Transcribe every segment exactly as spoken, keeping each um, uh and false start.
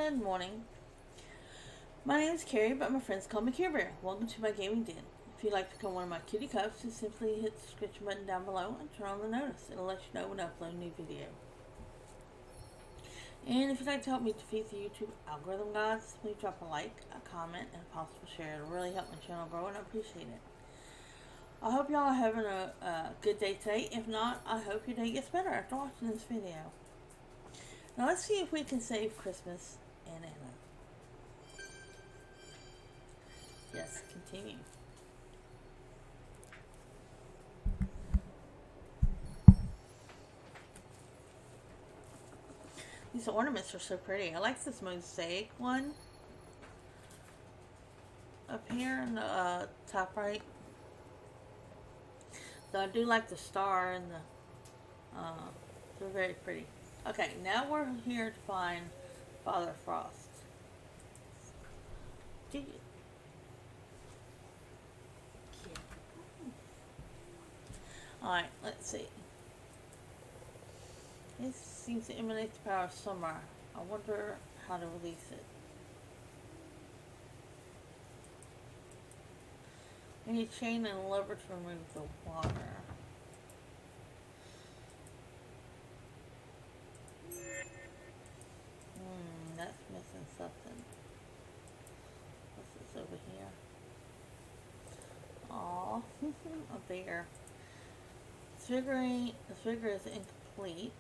Good morning. My name is Carrie, but my friends call me Care Bear. Welcome to my gaming den. If you'd like to become one of my kitty cubs, just simply hit the subscription button down below and turn on the notice. It'll let you know when I upload a new video. And if you'd like to help me defeat the YouTube algorithm gods, please drop a like, a comment, and a possible share. It'll really help my channel grow, and I appreciate it. I hope y'all are having a, a good day today. If not, I hope your day gets better after watching this video. Now let's see if we can save Christmas and Anna. Yes, continue. These ornaments are so pretty. I like this mosaic one up here in the uh, top right. So I do like the star and the, uh, they're very pretty. Okay, now we're here to find Father Frost. Do you? Alright, let's see. This seems to emanate the power of summer. I wonder how to release it. Any chain and lever to remove the water. Hmm, that's missing something. What's this over here? Aw, a bear. This figurine, the figure is incomplete.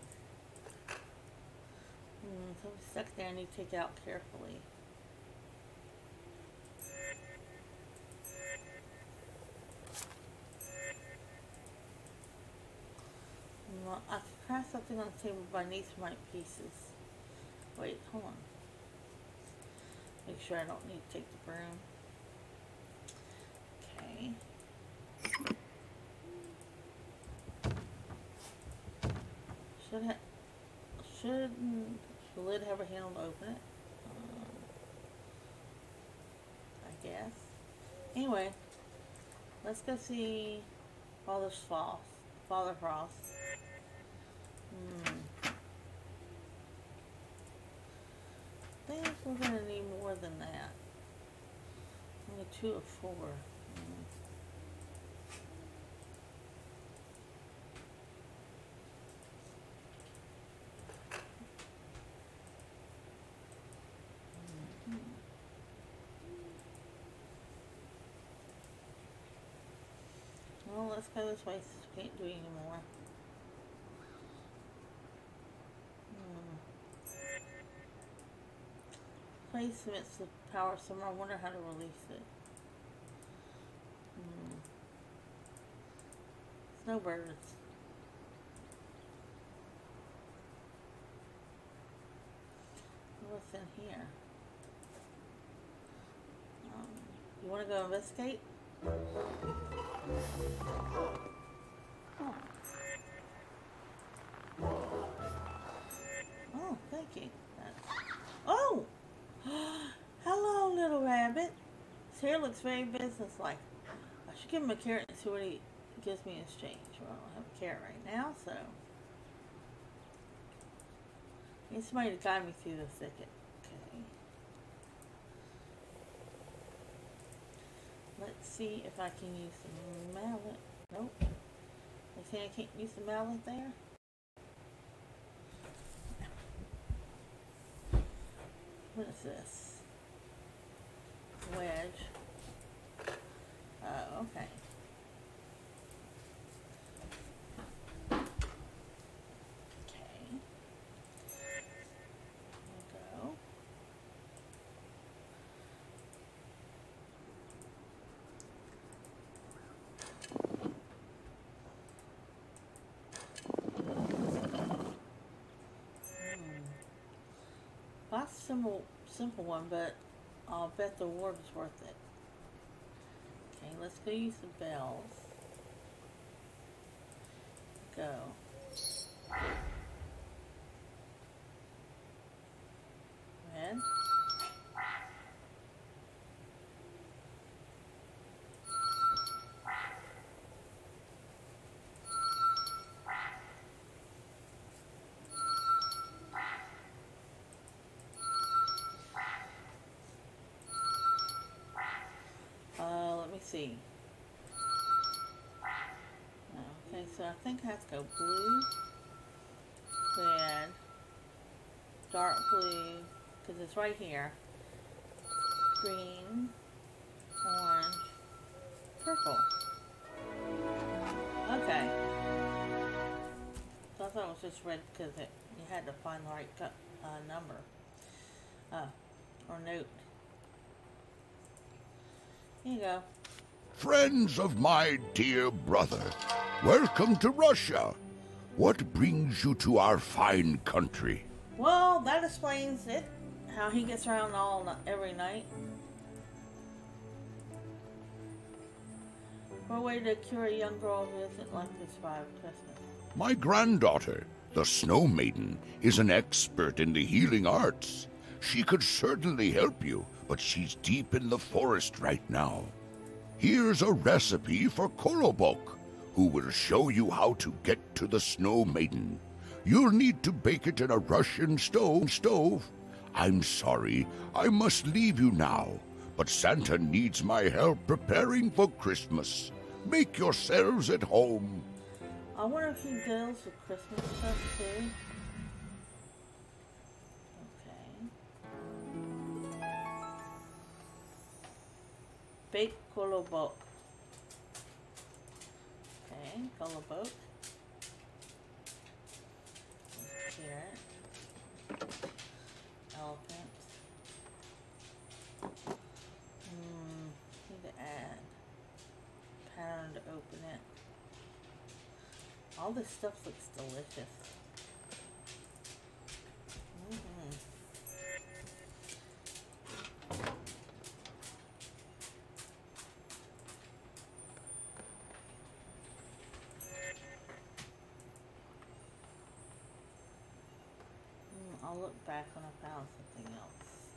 Hmm, something stuck there I need to take out carefully. Well, I can craft something on the table by Neathmite pieces. Wait, hold on. Make sure I don't need to take the broom. Okay. Should have, should the lid have a handle to open it? Um, I guess. Anyway, let's go see Father Frost. Father Frost. Hmm. I think we're gonna need more than that. Only two of four. Hmm. Well, let's go this way since we can't do it anymore. Hmm. Place emits the power of summer. I wonder how to release it. Hmm. Snowbirds. What's in here? Um, you want to go investigate? Oh. Oh, thank you. That's... Oh! Hello, little rabbit. His hair looks very businesslike. I should give him a carrot and see what he gives me in exchange. Well, I don't have a carrot right now, so... I need somebody to guide me through the thicket. Okay. Let's see if I can use the mallet. Nope. They say I can't use the mallet there? What is this? Wedge. Oh, okay. Okay. There we go. That's a simple, simple one, but I'll bet the reward is worth it. Okay, let's go use the bells. Go. Red. I think it has to go blue, red, dark blue, because it's right here, green, orange, purple. Okay. So I thought it was just red because it, you had to find the right uh, number. Uh, or note. Here you go. Friends of my dear brother, welcome to Russia. What brings you to our fine country? Well, that explains it. How he gets around all every night. For a way to cure a young girl who isn't like to survive Christmas. My granddaughter, the Snow Maiden, is an expert in the healing arts. She could certainly help you, but she's deep in the forest right now. Here's a recipe for Kolobok, who will show you how to get to the Snow Maiden. You'll need to bake it in a Russian stove. stove. I'm sorry, I must leave you now, but Santa needs my help preparing for Christmas. Make yourselves at home. I wonder if he deals with Christmas stuff too. Okay. Baked kolobok. Okay, kolobok. Carrot. Elephant. Hmm, need to add pattern to open it. All this stuff looks delicious. Mm-hmm. Mm, I'll look back when I found something else.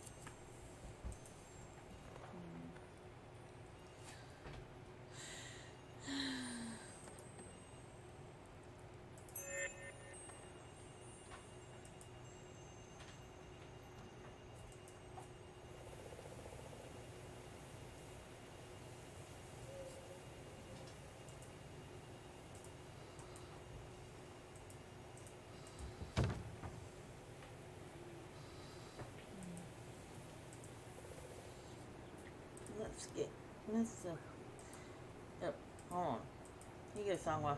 Let's get this. Uh, yep, hold on. You get somewhere.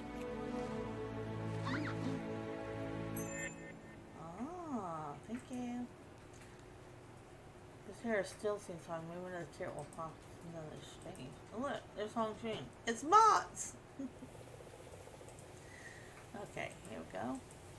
Ah, thank you. This hair still seems fine. Maybe another tear will pop another stain. Oh, look, there's Hong Shun. It's moths! Okay, here we go.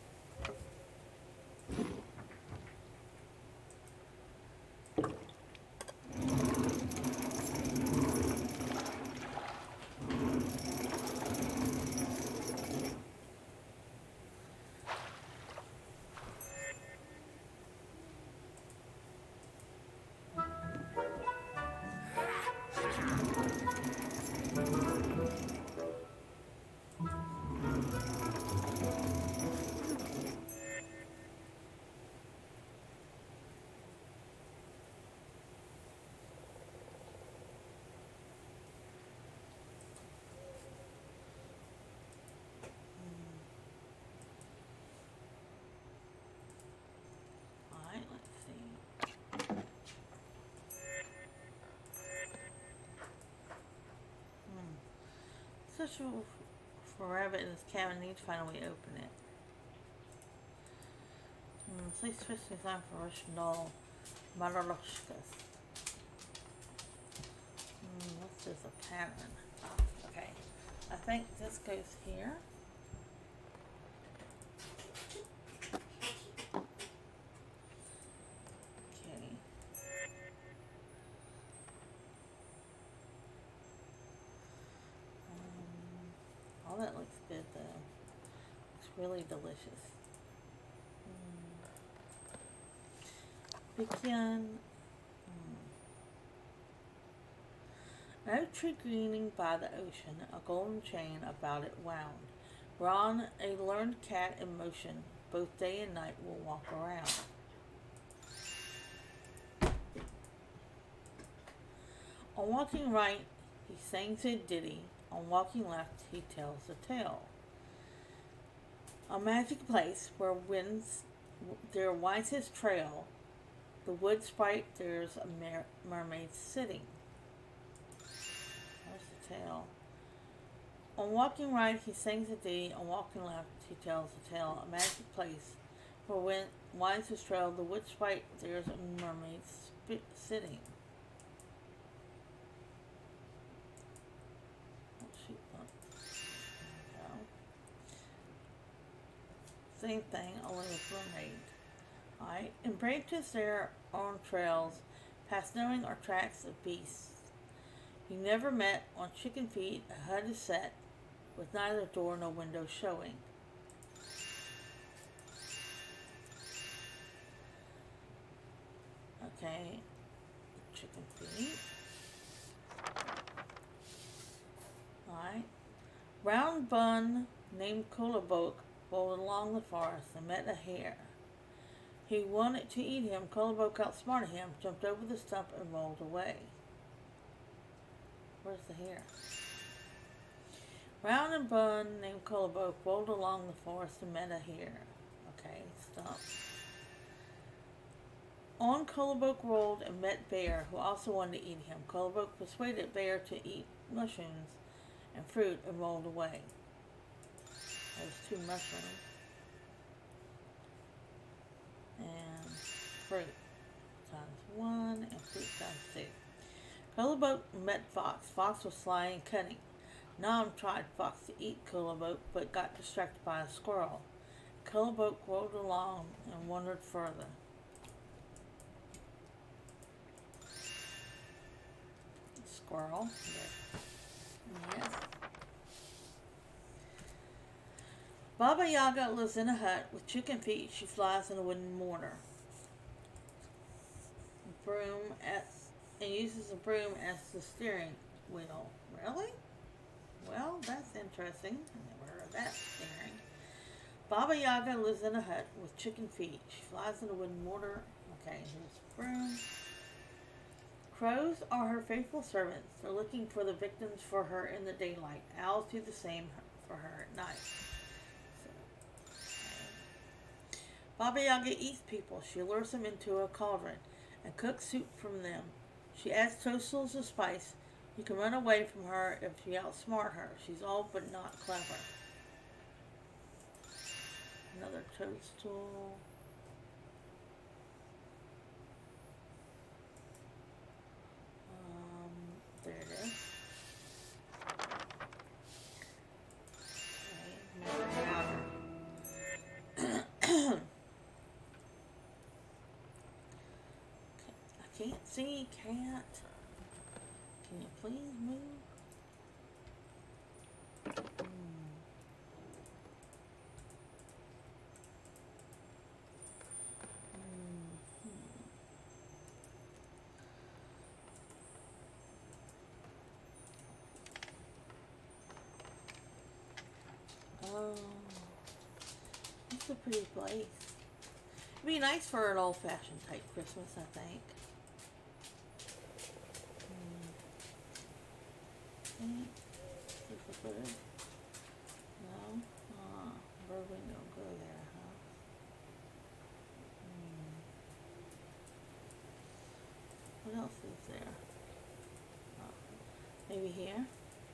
Search for rabbit in this cabin. Need to find a way to open it. Hmm, please switch design for Russian doll Maraloshkas. Hmm, this is a pattern. Oh, okay. I think this goes here. Okay. Oh, that looks good though. It's really delicious. Mm. Begin. Mm. An oak tree greening by the ocean, a golden chain about it wound. Ron, a learned cat in motion, both day and night will walk around. On walking right, he sings a ditty. On walking left, he tells a tale. A magic place where winds there winds his trail. The wood sprite, there's a mer- mermaid sitting. There's the tale. On walking right, he sings a ditty. On walking left, he tells a tale. A magic place where wind winds his trail. The wood sprite, there's a mermaid sp- sitting. Oh, shoot. Same thing, only with mermaid. Alright, and brave to their own trails, past knowing or tracks of beasts. You never met on chicken feet, a hut is set, with neither door nor window showing. Okay, chicken feet. Alright. Round bun named Kolobok rolled along the forest and met a hare. He wanted to eat him. Kolobok outsmarted him, jumped over the stump, and rolled away. Where's the hare? Round and bun named Kolobok rolled along the forest and met a hare. Okay, stump. On Kolobok rolled and met Bear, who also wanted to eat him. Kolobok persuaded Bear to eat mushrooms and fruit and rolled away. There's two mushrooms. And fruit times one and fruit times two. Kolobok met Fox. Fox was sly and cunning. Nom tried Fox to eat Kolobok, but got distracted by a squirrel. Kolobok rolled along and wandered further. Squirrel. Yes. Yes. Baba Yaga lives in a hut with chicken feet. She flies in a wooden mortar. Broom as, and uses a broom as the steering wheel. Really? Well, that's interesting. I never heard of that steering. Baba Yaga lives in a hut with chicken feet. She flies in a wooden mortar. Okay, here's broom. Crows are her faithful servants. They're looking for the victims for her in the daylight. Owls do the same for her at night. Baba Yaga eats people. She lures them into a cauldron and cooks soup from them. She adds toadstools of spice. You can run away from her if you outsmart her. She's old but not clever. Another toadstool. Um, there it is. Okay, can't see, cat. Can you please move? Hmm. Oh, it's a pretty place. It'd be nice for an old-fashioned type Christmas, I think. Hmm. Is this a bird? No? Ah, bird wing don't go there, huh? Hmm. What else is there? Oh, maybe here?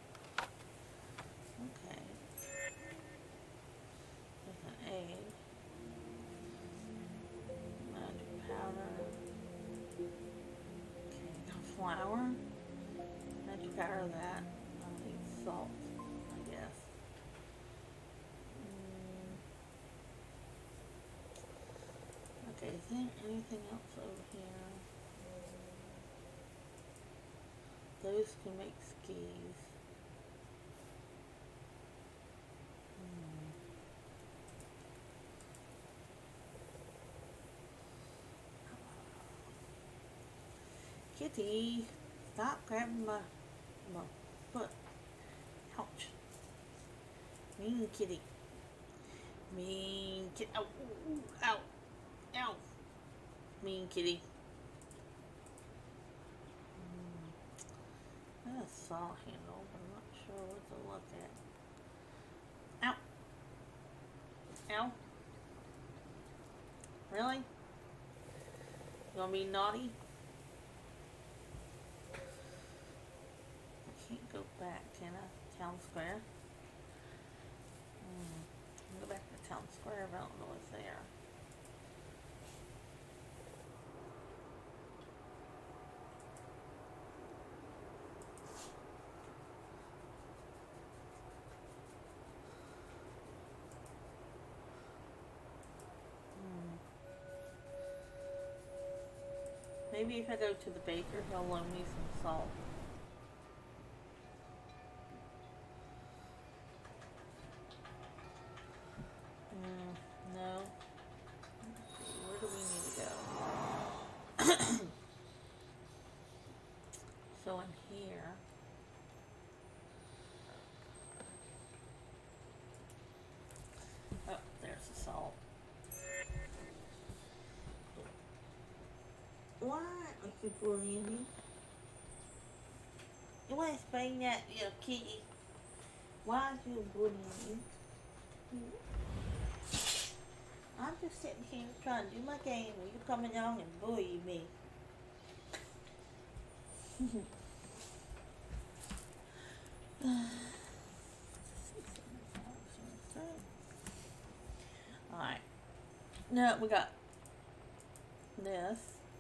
Okay. There's an egg. Magic powder. Okay, a flour. Magic powder of that. I need salt, I guess. Mm. Okay, is there anything else over here? Those can make skis. Hmm. Kitty, stop grabbing my, my foot. Ouch. Mean kitty. Mean kitty. Ow, ooh, ooh, ow. Ow. Mean kitty. Hmm. That's a saw handle, but I'm not sure what to look at. Ow. gonna be naughty? I can't go back, can I? Town Square? Hmm. I'll go back to Town Square, but I don't know what's there. Maybe if I go to the baker, he'll loan me some salt. Mm, no. Where do we need to go? So in here. Oh, there's the salt. What? Mister Bullying? You want to explain that, you kitty? Why are you bullying me? Hmm? I'm just sitting here trying to do my game when you come along and bully me. Alright. Now we got this.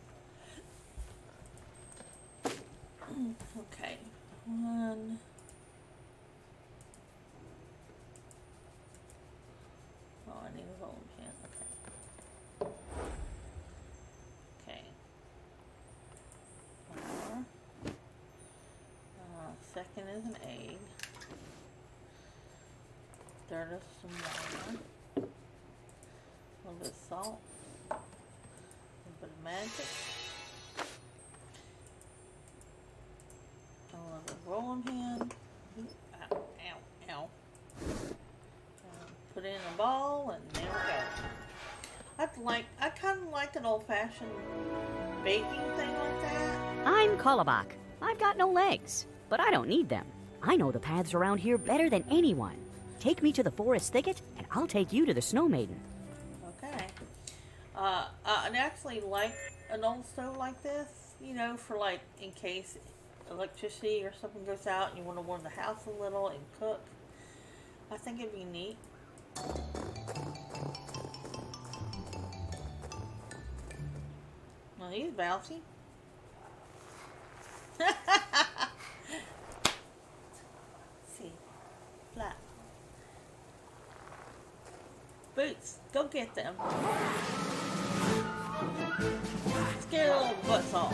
Okay. One. Oh, I need a rolling pin. Okay. Okay. Four. Uh, second is an egg. Third is some water. A little bit of salt. A little bit of magic. A little bit of rolling pin. Ow, ow, ow. Uh, put it in a ball, and there we go. I'd like, I kind of like an old-fashioned baking thing like that. I'm Kolobak. I've got no legs, but I don't need them. I know the paths around here better than anyone. Take me to the forest thicket, and I'll take you to the Snow Maiden. Okay. Uh, I'd actually like an old stove like this, you know, for like, in case electricity or something goes out and you want to warm the house a little and cook. I think it'd be neat. Well, he's bouncy. See. Flat. Boots, go get them. Scare the little butts off.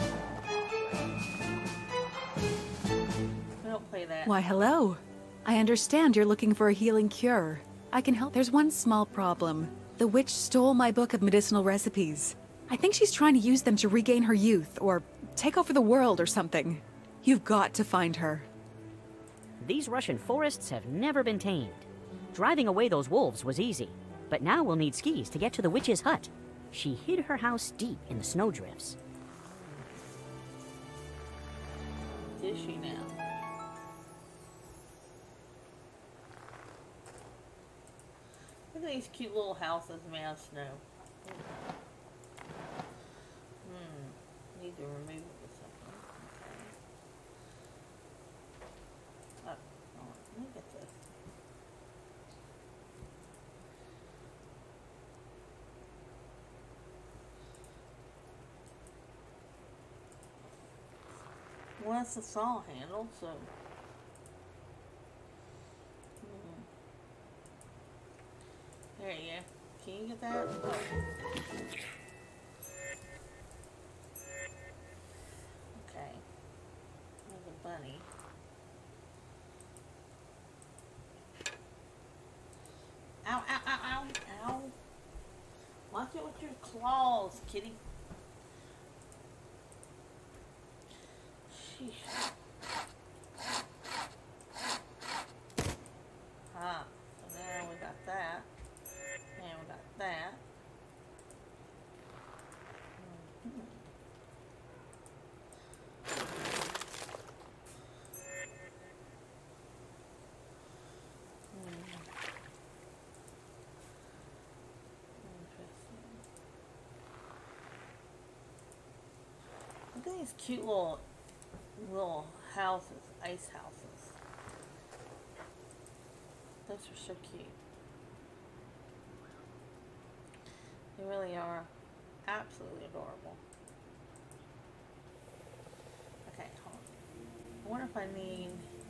We don't play that. Why, hello. I understand you're looking for a healing cure. I can help. There's one small problem. The witch stole my book of medicinal recipes. I think she's trying to use them to regain her youth, or take over the world or something. You've got to find her. These Russian forests have never been tamed. Driving away those wolves was easy, but now we'll need skis to get to the witch's hut. She hid her house deep in the snowdrifts. Is she now? Look at these cute little houses made out of snow. Hmm. Need to remove it with something. Okay. Oh, oh, let me get this. Well, that's the saw handle, so. Hmm. There you go. Can you get that? Okay. There's a bunny. Ow, ow, ow, ow, ow. Watch it with your claws, kitty. Sheesh. Ah, so there we got that. And we got that. Mm-hmm. Hmm. Interesting. these cute little little houses, ice houses. Those are so cute. They really are absolutely adorable. Okay, hold on. I wonder if I need...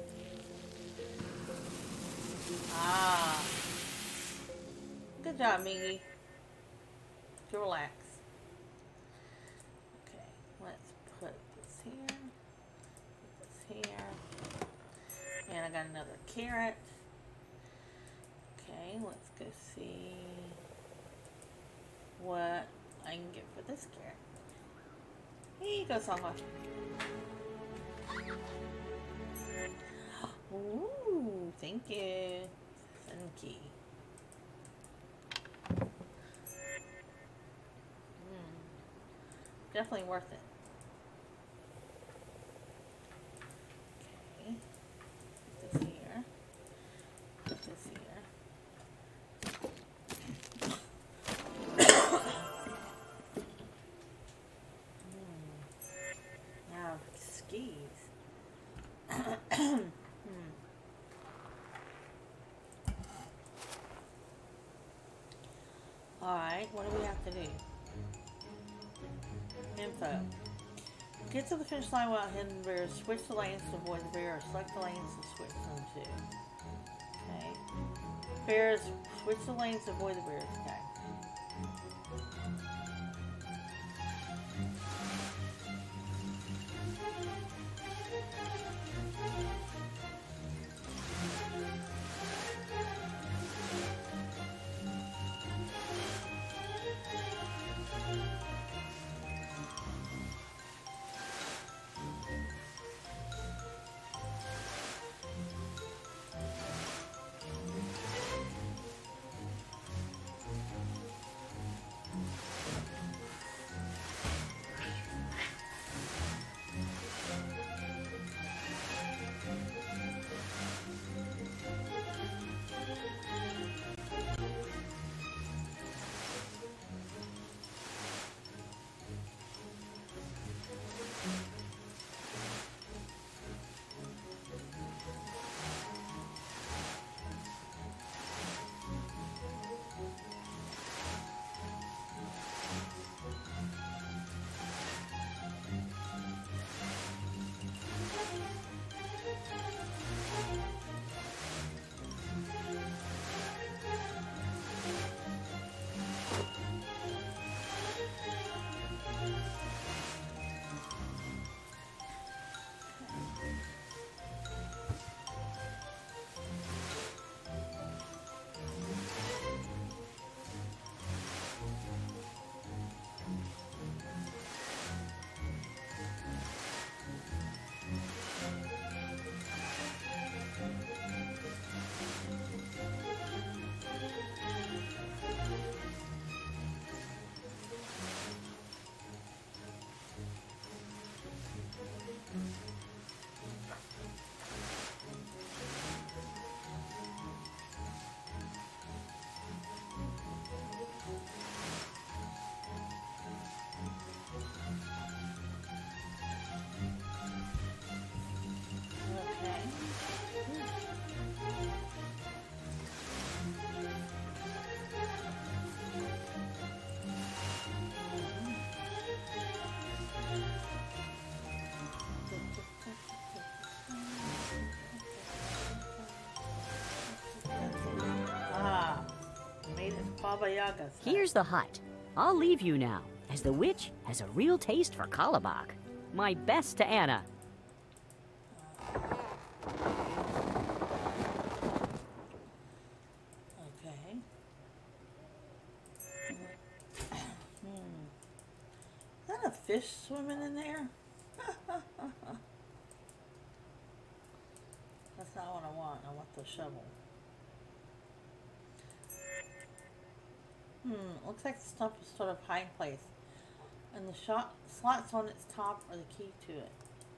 Ah. Good job, Mingy. To relax. Okay, let's put this here. Put this here. And I got another carrot. Okay, let's go see what I can get for this carrot. Here you go, Songha. Ooh, thank you. Thank you. Mm, definitely worth it. Okay. Put this here. Put this here. Alright, what do we have to do? Info. Get to the finish line without hidden bears. Switch the lanes to avoid the bear, or select the lanes to switch them to. Okay. Bears, switch the lanes to avoid the bears. Okay. Baba Yaga's hut. Here's the hut. I'll leave you now, as the witch has a real taste for Kalabak. My best to Anna. Okay. Hmm. Is that a fish swimming in there? That's not what I want. I want the shovel. Hmm, looks like the stuff is sort of hiding place. And the shot slots on its top are the key to it.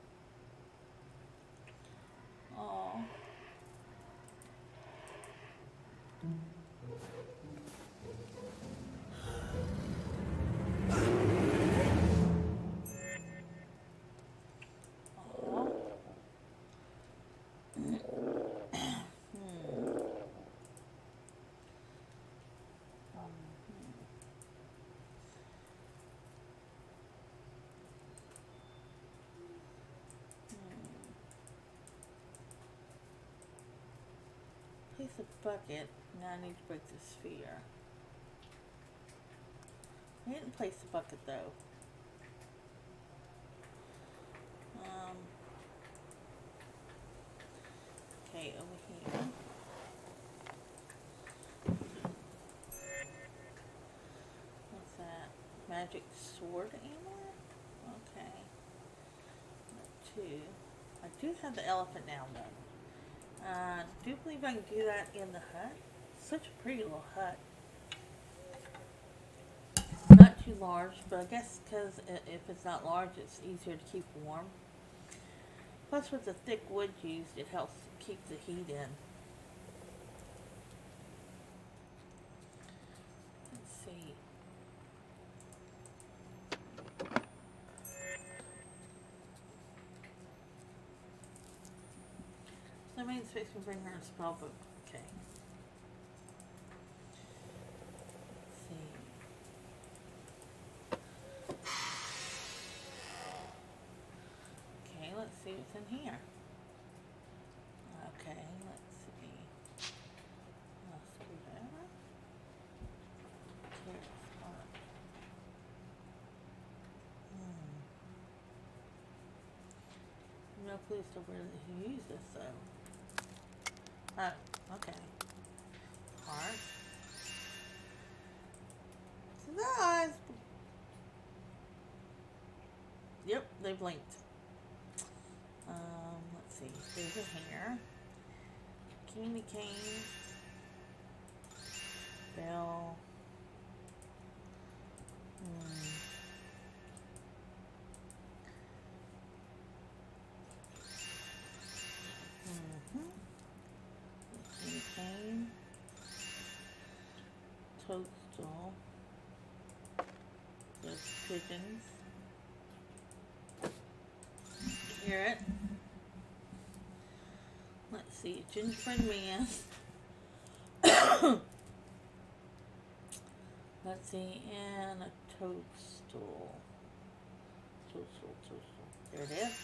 Oh. place a bucket. Now I need to break the sphere. I didn't place the bucket though. Um, okay, over here. What's that? Magic sword amulet? Okay. Two. I do have the elephant now though. I uh, do believe I can do that in the hut. Such a pretty little hut. Not too large, but I guess because if it's not large, it's easier to keep warm. Plus, with the thick wood used, it helps keep the heat in. Let's see. So that means fix can bring her a spell book. Okay. Let's see what's in here. Okay, let's see. A screwdriver. Here's one. Hmm. No clue as to where to use this though. Oh, okay. Heart. Surprise! Yep, they blinked. Um, let's see, through the hair, candy cane, bell, hmm. Mm-hmm. Candy cane, toadstool, those pigeons, carrot. Let's see, gingerbread man. Let's see, and a toadstool. Toadstool, toadstool. There it is.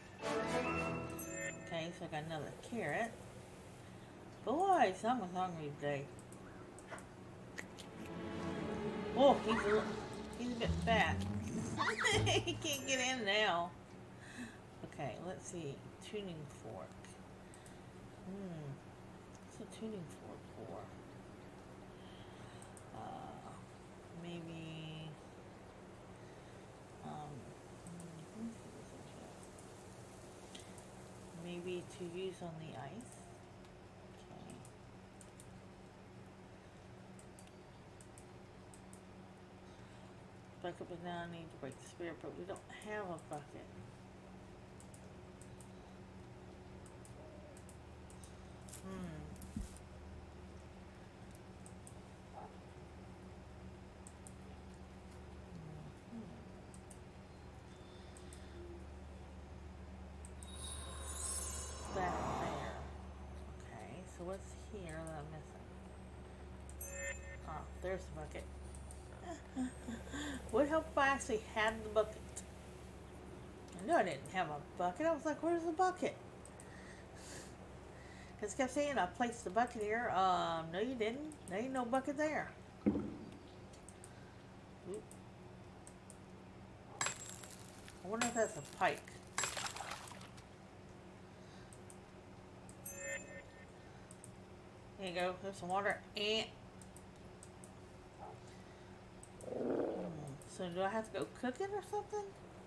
Okay, so I got another carrot. Boy, someone's hungry today. Oh, he's a, he's a bit fat. He can't get in now. Okay, let's see. Tuning fork. Hmm. What's a tuning fork for? Uh, maybe. Um. Maybe to use on the ice. Okay. Bucket, but now I need to break the spirit, but we don't have a bucket. Hmm. That there. Okay, so what's here that I'm missing? Ah, there's the bucket. Would help if I actually had the bucket. I knew I didn't have a bucket. I was like, where's the bucket? Because it kept saying I placed the bucket here. Um, no you didn't. There ain't no bucket there. Oop. I wonder if that's a pike. There you go. There's some water. And so do I have to go cook it or something?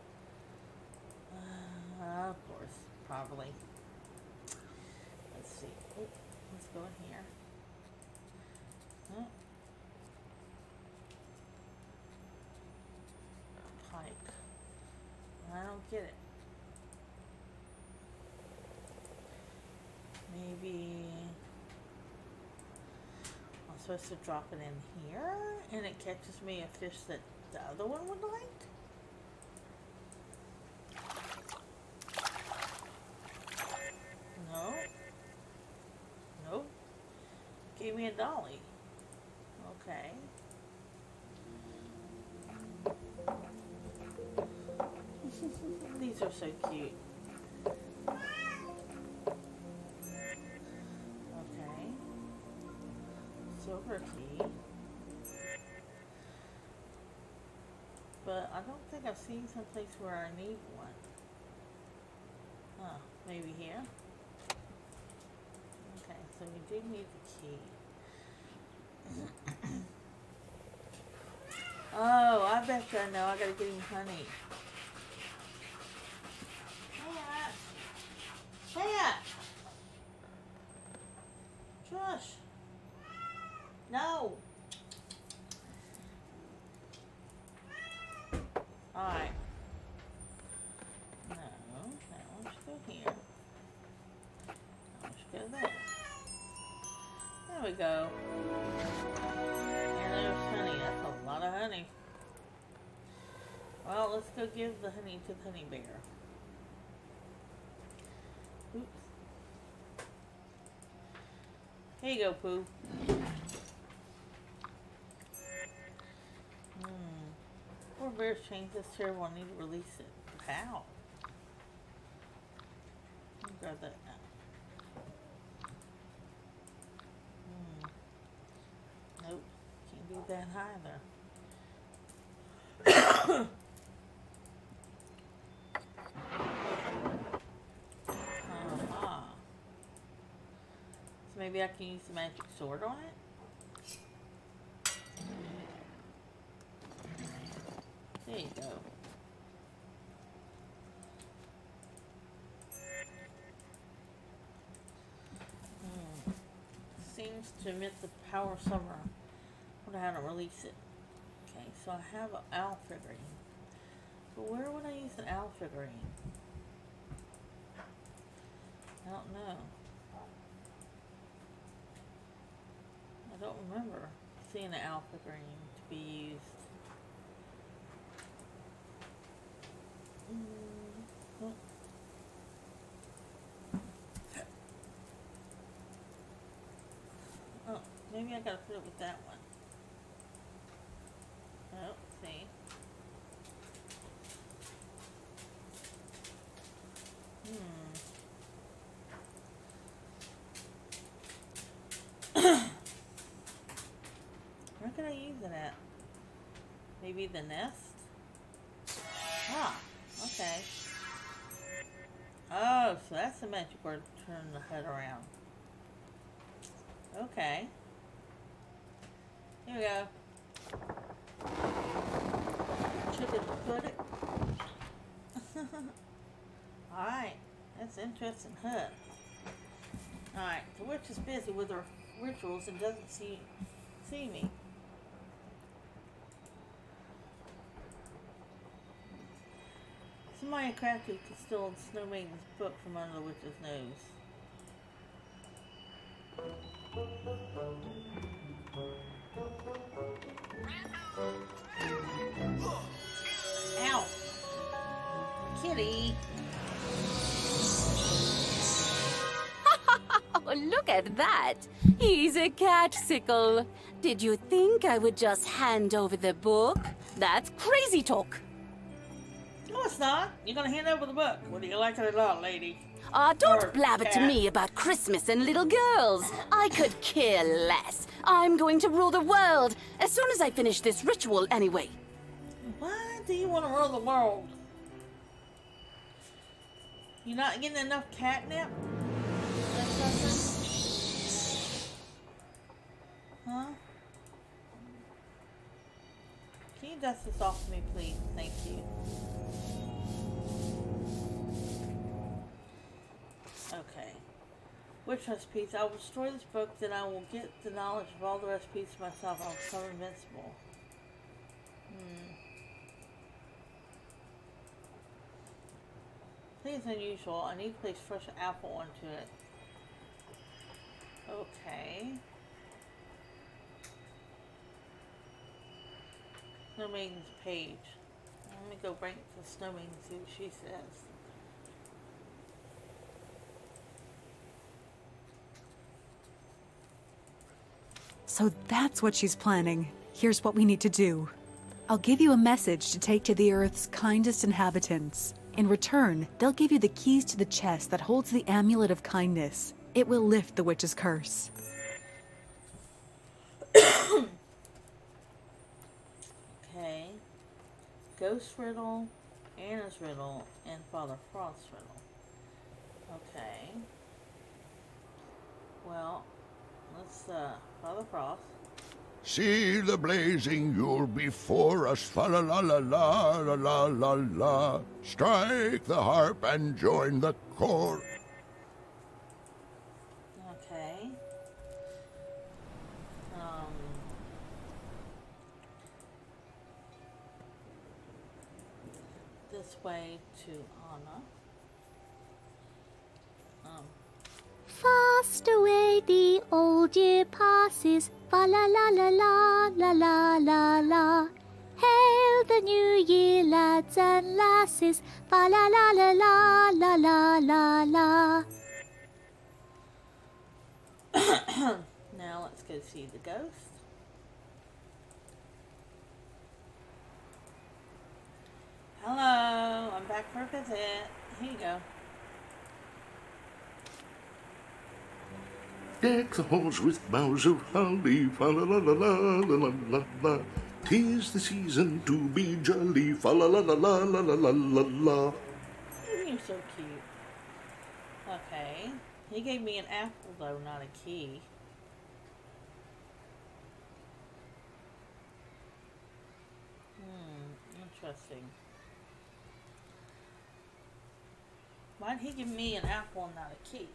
Uh, of course, probably. Let's see. Oh, let's go in here. Oh. Pike. I don't get it. Maybe I'm supposed to drop it in here and it catches me a fish that the other one would like? No. Nope. Gave me a dolly. Okay. These are so cute. Okay. silver key. But I don't think I've seen someplace where I need one. Huh, maybe here? Okay, so we do need the key. Oh, I bet you I know. I gotta get him honey. Hey, hey, Josh. No. Alright. No, that one should go here. That one should go there. There we go. And there's honey. That's a lot of honey. Well, let's go give the honey to the honey bear. Oops. Here you go, Pooh. Hmm. Poor bear's changed this terrible. I need to release it. How? Let me grab that now. Hmm. Nope. Can't do that either. Uh-huh. So maybe I can use the magic sword on it? There you go. Hmm. Seems to emit the power of summer. I wonder how to release it. Okay, so I have an owl figurine. But where would I use an owl figurine? I don't know. I don't remember seeing an owl figurine to be used. Mm-hmm. Oh, maybe I gotta put it with that one. Oh, see. Hmm. Where can I use it at? Maybe the nest? Ah, okay. Oh, so that's the magic word to turn the head around. Okay. Here we go. Took it to put it. Alright, that's interesting, huh? Alright, the witch is busy with her rituals and doesn't see see me. Somebody crafty could steal the Snow Maiden's book from under the witch's nose. Ow! Kitty! Oh, look at that! He's a catsicle. Did you think I would just hand over the book? That's crazy talk. No, it's not. You're gonna hand over the book, whether you like it or not, lady. Ah, uh, don't Or blabber cat. to me about Christmas and little girls. I could care less. I'm going to rule the world as soon as I finish this ritual anyway. Why do you want to rule the world? You're not getting enough catnip? That's something? Huh? Can you dust this off for me, please? Thank you. Okay. Which recipes? I will destroy this book, then I will get the knowledge of all the recipes for myself. I'll become invincible. Hmm. I think it's unusual. I need to place fresh apple onto it. Okay. Snow Maiden's page. Let me go bring it to Snow Maiden and see what she says. So that's what she's planning. Here's what we need to do. I'll give you a message to take to the Earth's kindest inhabitants. In return, they'll give you the keys to the chest that holds the amulet of kindness. It will lift the witch's curse. Ghost Riddle, Anna's Riddle, and Father Frost's Riddle. Okay. Well, let's, uh, Father Frost. See the blazing Yule before us, fa la la la la la la la la. Strike the harp and join the chorus. Okay. Um. This way to Anna. Um. Fast away the old year passes, fa la la la la la la la la. Hail the new year, lads and lasses, fa la la la la la la la la. Now let's go see the ghost. Hello, I'm back for a visit. Here you go. Deck the halls with boughs of holly, fa la la la la la la la la. 'Tis the season to be jolly, fa la la la la la la la la la. You're so cute. Okay. He gave me an apple though, not a key. Hmm, interesting. Why'd he give me an apple and not a key?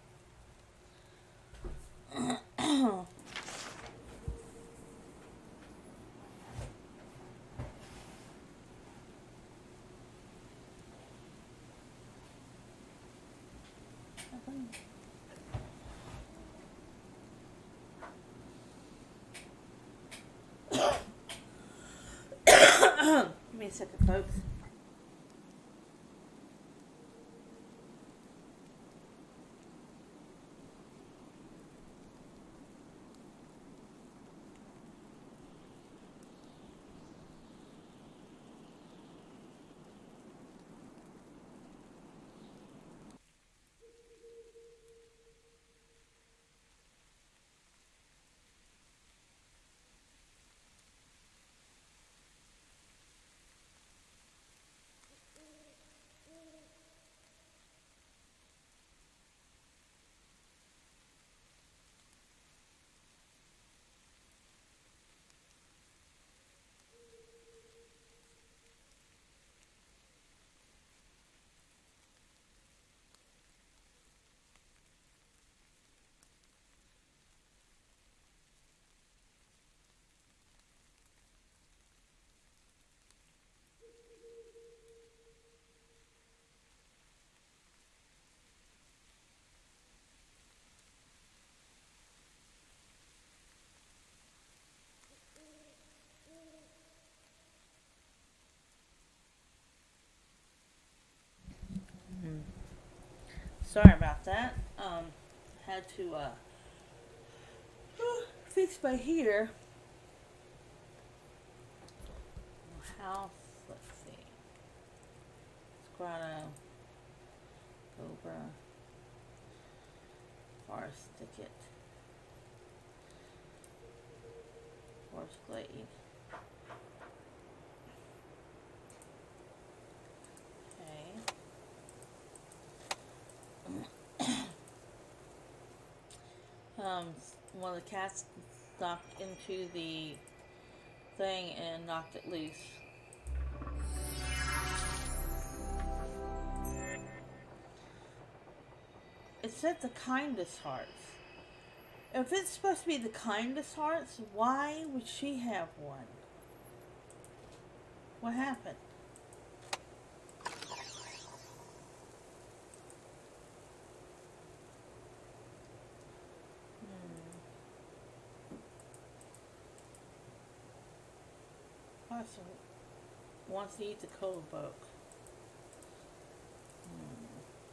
Give me a second, folks. Sorry about that. Um, had to, uh, fix my heater. House, let's see. Grotto, Cobra, Forest Thicket, Forest Glade. Um, one of the cats knocked into the thing and knocked it loose. It said the kindest hearts. If it's supposed to be the kindest hearts, why would she have one? What happened? Puss wants to eat the cold book. Hmm.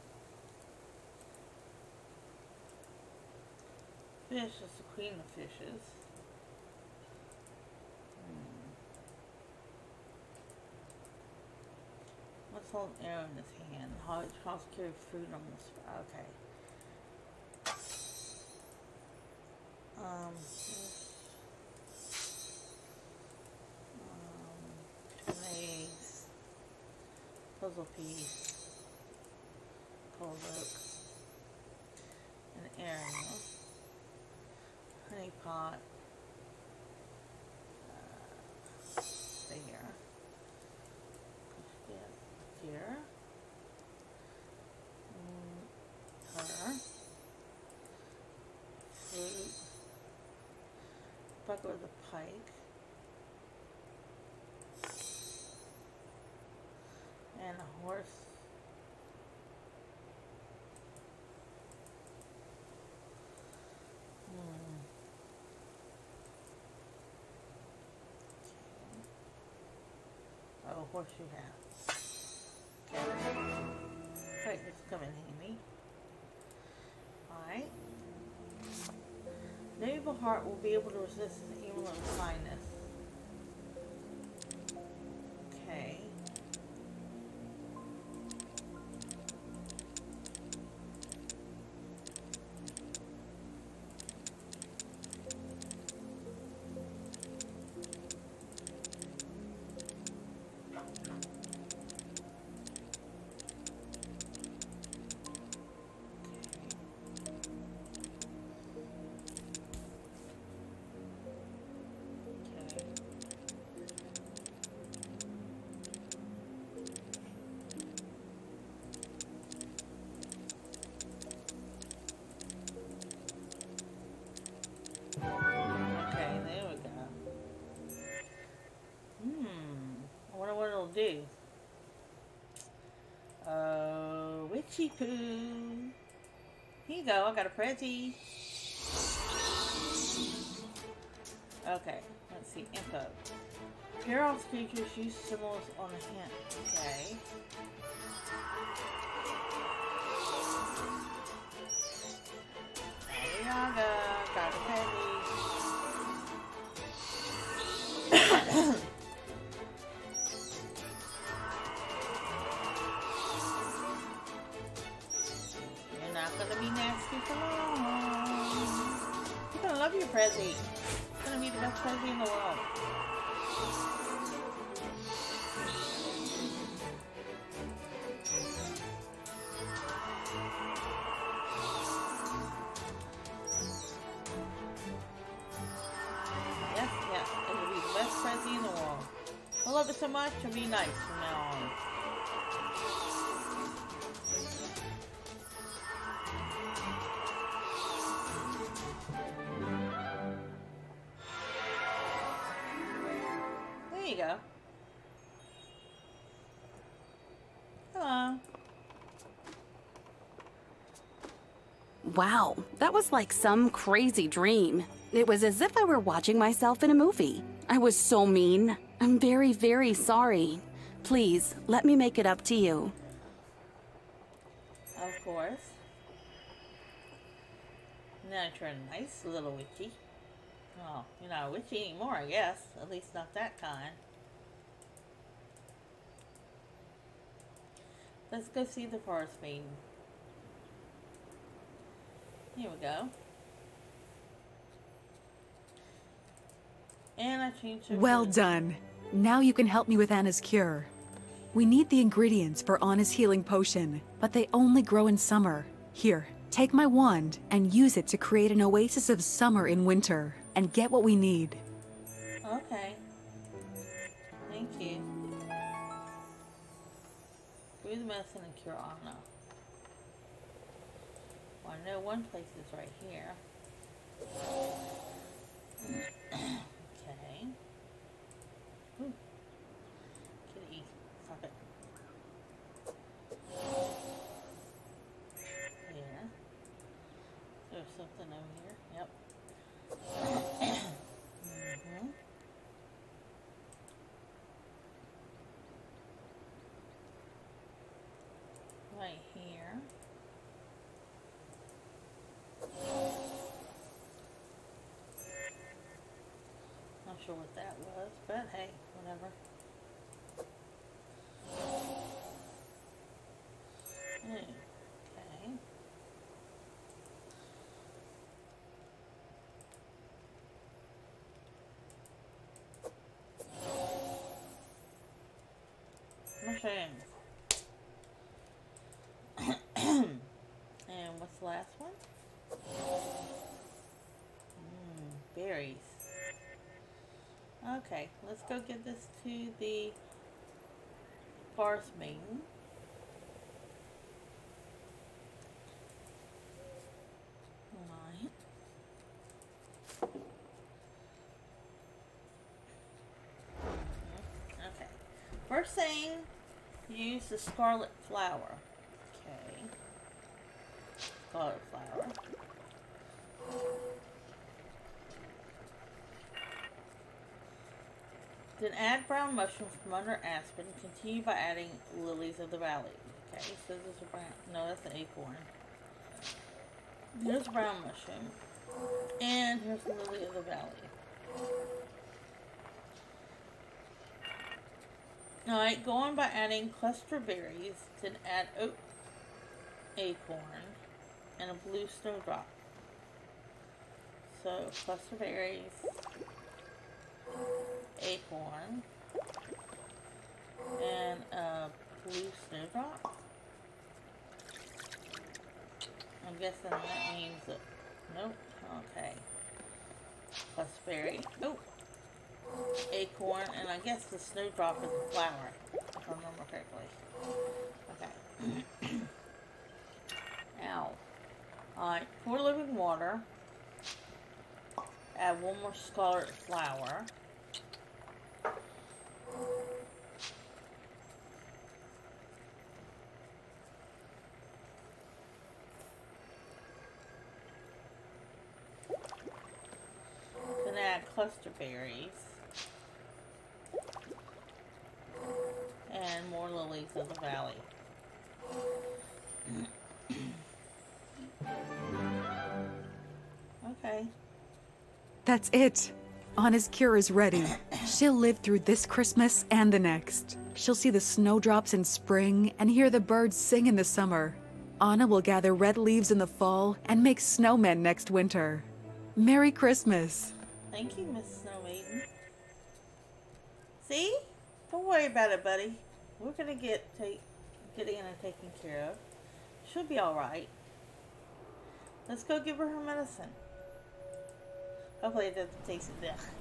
Fish is the queen of fishes. Hmm. Let's hold an arrow in his hand. How it tries to carry fruit on this. Okay. Um. Um, eggs. puzzle piece, cold oak, an arrow, honey pot, uh, there, yes, here, mm, her, fruit, bucket with a pike, and a horse. Hmm. Oh, horseshoe hat. Okay. Right, this come in handy. Alright. No evil heart will be able to resist his evil and kindness. Okay. Okay, there we go. Hmm. I wonder what it'll do. Oh, witchy poo. Here you go, I got a pretty. Okay, let's see. Info. Perils creatures use symbols on a hint. Okay. Yaga, got a penny. You're not gonna be nasty for long. You're gonna love your Prezi. It's gonna be the best Prezi in the world. Yes, yes, it'll be the best Prezi in the world. I love it so much, it'll be nice from now on. There you go. Hello. Wow, that was like some crazy dream. It was as if I were watching myself in a movie. I was so mean. I'm very, very sorry. Please, let me make it up to you. Of course. Now you're a nice little witchy. Oh, you're not a witchy anymore, I guess. At least not that kind. Let's go see the forest maiden. Here we go. And I changed her. Well food. done. Now you can help me with Anna's cure. We need the ingredients for Anna's healing potion, but they only grow in summer. Here, take my wand and use it to create an oasis of summer in winter, and get what we need. Okay. Thank you. Brew the medicine and cure Anna. Well, I know one place is right here. Okay. Ooh. Kitty, stop it. Yeah. There's something over here. Yep. Mm-hmm. Right here. Not sure what that was, but hey, whatever. Okay. Mushroom. Okay, let's go give this to the forest maiden. Alright. Okay. First thing, use the scarlet flower. Okay. Scarlet flower. Then add brown mushrooms from under aspen. Continue by adding lilies of the valley. Okay, so this is a brown. No, that's an acorn. Here's brown mushroom. And here's the lily of the valley. Alright, go on by adding cluster berries. Then add oak acorn and a blue snowdrop. So, cluster berries, acorn, and a blue snowdrop. I'm guessing that means that, nope, okay. Cluster berry, nope. Acorn, and I guess the snowdrop is a flower, if I remember correctly. Okay. Ow. Alright, pour living water. Add one more scarlet flower. Then add cluster berries. And more lilies of the valley. Okay. That's it. Anna's cure is ready. She'll live through this Christmas and the next. She'll see the snowdrops in spring and hear the birds sing in the summer. Anna will gather red leaves in the fall and make snowmen next winter. Merry Christmas. Thank you, Miss Snow Maiden. See? Don't worry about it, buddy. We're gonna get take get Anna taken care of. She'll be alright. Let's go give her her medicine. Hopefully it doesn't taste of death.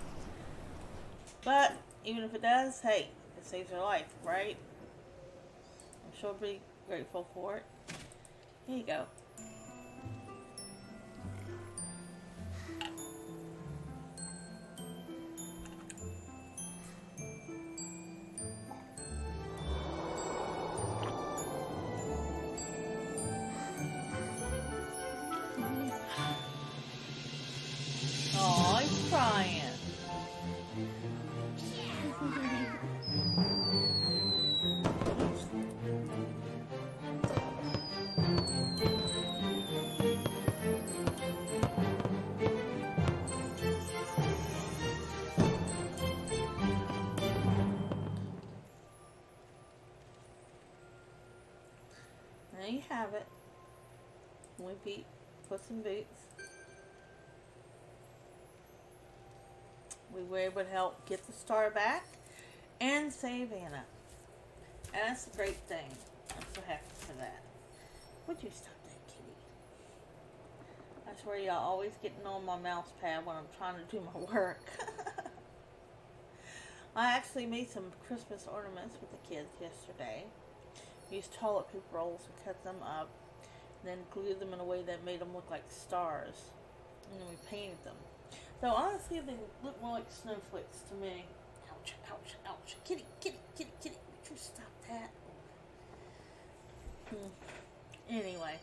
But, even if it does, hey, it saves her life, right? I'm sure she'll be grateful for it. Here you go. Oh, he's crying. There you have it. We beat Puss in Boots. We were able to help get the star back and save Anna. And that's a great thing. I'm so happy for that. Would you stop that, kitty? I swear y'all always getting on my mouse pad when I'm trying to do my work. I actually made some Christmas ornaments with the kids yesterday. Used toilet paper rolls and cut them up. And then glued them in a way that made them look like stars. And then we painted them. So honestly, they look more like snowflakes to me. Ouch, ouch, ouch. Kitty, kitty, kitty, kitty. Would you stop that? Hmm. Anyway.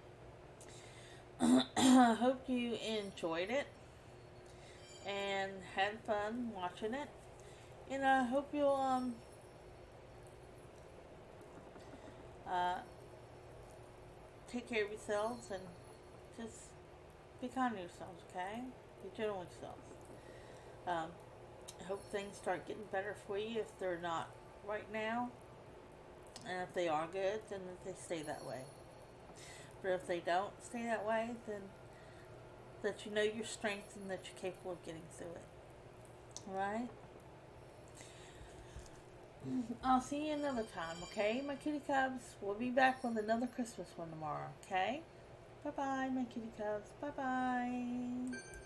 I hope you enjoyed it. And had fun watching it. And I hope you'll, um... Uh... take care of yourselves and just be kind to yourselves, okay? Be gentle with yourselves. Um, I hope things start getting better for you if they're not right now. And if they are good, then they stay that way. But if they don't stay that way, then that you know your strength and that you're capable of getting through it. Alright? I'll see you another time, okay, my kitty cubs? We'll be back with another Christmas one tomorrow, okay? Bye-bye, my kitty cubs. Bye-bye.